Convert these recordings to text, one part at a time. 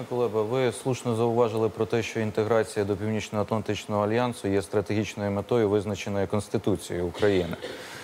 Пане Кулеба, ви слушно зауважили про те, що інтеграція до Північно-Атлантичного альянсу є стратегічною метою, визначеною Конституцією України.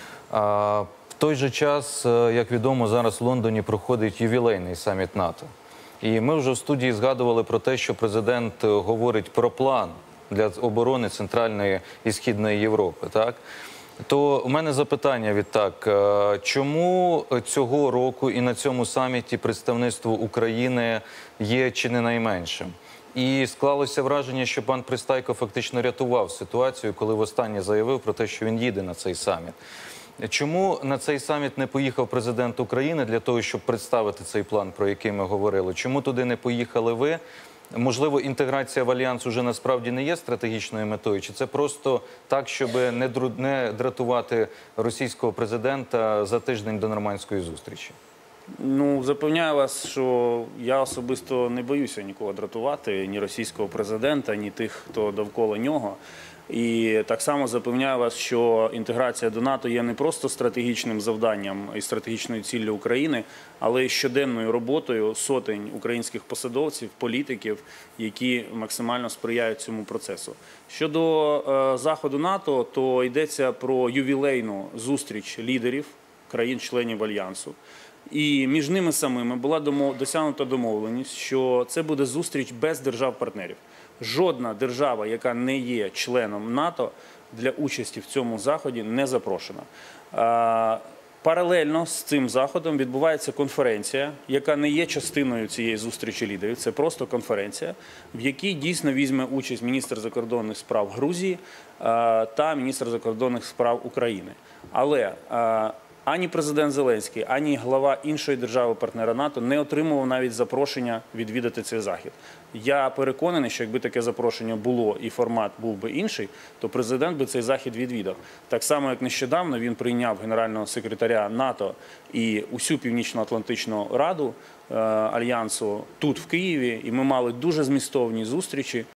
В той же час, як відомо, зараз в Лондоні проходить ювілейний саміт НАТО. І ми вже в студії згадували про те, що президент говорить про план для оборони Центральної і Східної Європи, так? То у мене запитання відтак, чому цього року і на цьому саміті представництво України є чи не найменшим? І склалося враження, що пан Пристайко фактично рятував ситуацію, коли востаннє заявив про те, що він їде на цей саміт. Чому на цей саміт не поїхав президент України для того, щоб представити цей план, про який ми говорили? Чому туди не поїхали ви? Можливо, інтеграція в Альянс уже насправді не є стратегічною метою? Чи це просто так, щоб не дратувати російського президента за тиждень до нормандської зустрічі? Ну, запевняю вас, що я особисто не боюся нікого дратувати, ні російського президента, ні тих, хто довкола нього. І так само запевняю вас, що інтеграція до НАТО є не просто стратегічним завданням і стратегічною ціллю України, але й щоденною роботою сотень українських посадовців, політиків, які максимально сприяють цьому процесу. Щодо заходу НАТО, то йдеться про ювілейну зустріч лідерів країн-членів Альянсу. І між ними самими була досягнута домовленість, що це буде зустріч без держав-партнерів. Жодна держава, яка не є членом НАТО, для участі в цьому заході не запрошена. Паралельно з цим заходом відбувається конференція, яка не є частиною цієї зустрічі лідерів. Це просто конференція, в якій дійсно візьме участь міністр закордонних справ Грузії та міністр закордонних справ України. Але ані президент Зеленський, ані глава іншої держави-партнера НАТО не отримував навіть запрошення відвідати цей захід. Я переконаний, що якби таке запрошення було і формат був би інший, то президент би цей захід відвідав. Так само, як нещодавно він прийняв генерального секретаря НАТО і усю Північно-Атлантичну раду Альянсу тут, в Києві, і ми мали дуже змістовні зустрічі.